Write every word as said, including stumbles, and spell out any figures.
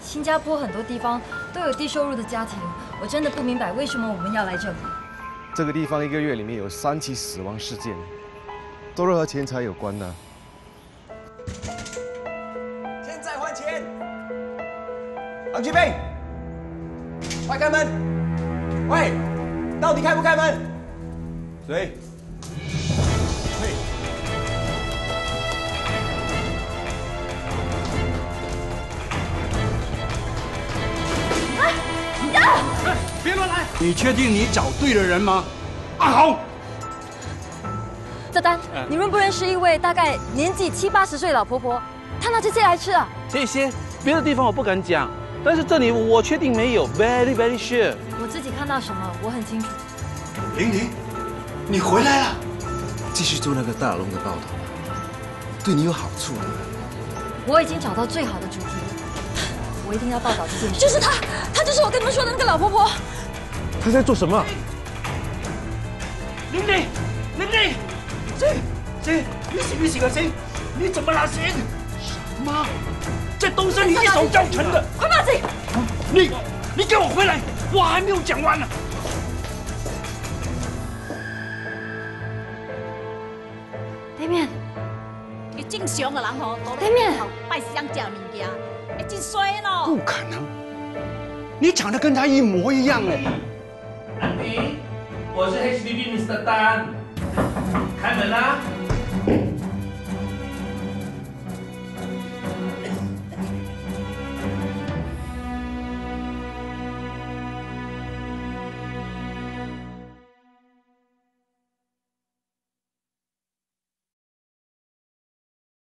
新加坡很多地方都有低收入的家庭，我真的不明白为什么我们要来这里。 这个地方一个月里面有三起死亡事件，都是和钱财有关的。 现在换钱！黄去备，快开门！喂，到底开不开门？谁？嘿。 别乱来！你确定你找对了人吗？阿豪， 这单，你认不认识一位大概年纪七八十岁老婆婆？她拿这些来吃啊？ 这些别的地方我不敢讲，但是这里我确定没有 ，very very sure。 我自己看到什么，我很清楚。 玲玲，你回来了。 继续做那个大龙的报道，对你有好处的。 我已经找到最好的主题了，我一定要报道这件事。 就是她，她就是我跟你们说的那个老婆婆。 他在做什么？ 玲玲，玲玲，谁谁？你醒一醒啊，谁？你怎么了，醒？什么？这都是你一手造成的！ 快报警！ 你你给我回来！我还没有讲完呢。 对面， 你正常的人吼，都对面拜香食物件，会真衰咯。 不可能，你长得跟他一模一样哎。 安迪，我是 H D B Mister 丹，开门啦！